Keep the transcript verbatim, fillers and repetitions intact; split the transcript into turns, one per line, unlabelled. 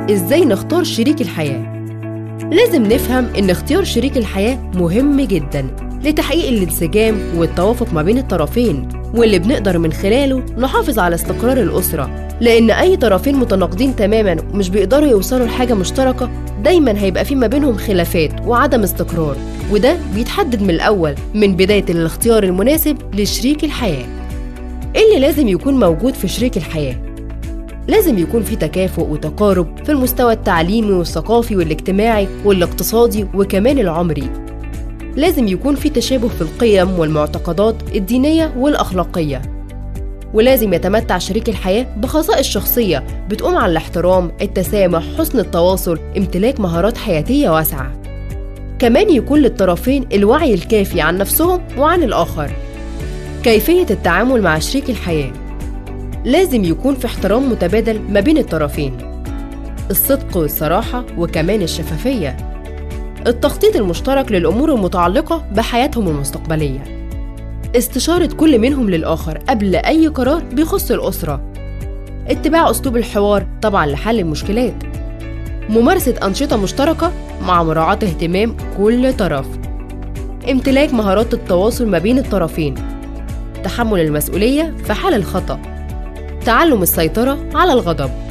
إزاي نختار شريك الحياة؟ لازم نفهم إن اختيار شريك الحياة مهم جداً لتحقيق الانسجام والتوافق ما بين الطرفين، واللي بنقدر من خلاله نحافظ على استقرار الأسرة. لأن أي طرفين متناقضين تماماً ومش بيقدروا يوصلوا لحاجة مشتركة، دايماً هيبقى في ما بينهم خلافات وعدم استقرار، وده بيتحدد من الأول من بداية الاختيار المناسب لشريك الحياة. إيه اللي لازم يكون موجود في شريك الحياة؟ لازم يكون في تكافؤ وتقارب في المستوى التعليمي والثقافي والاجتماعي والاقتصادي وكمان العمري. لازم يكون في تشابه في القيم والمعتقدات الدينية والأخلاقية. ولازم يتمتع شريك الحياة بخصائص شخصية بتقوم على الاحترام، التسامح، حسن التواصل، امتلاك مهارات حياتية واسعة. كمان يكون للطرفين الوعي الكافي عن نفسهم وعن الآخر. كيفية التعامل مع شريك الحياة: لازم يكون في احترام متبادل ما بين الطرفين، الصدق والصراحة وكمان الشفافية، التخطيط المشترك للأمور المتعلقة بحياتهم المستقبلية، استشارة كل منهم للآخر قبل أي قرار بيخص الأسرة، اتباع أسلوب الحوار طبعاً لحل المشكلات، ممارسة أنشطة مشتركة مع مراعاة اهتمام كل طرف، امتلاك مهارات التواصل ما بين الطرفين، تحمل المسؤولية في حال الخطأ، تعلم السيطرة على الغضب.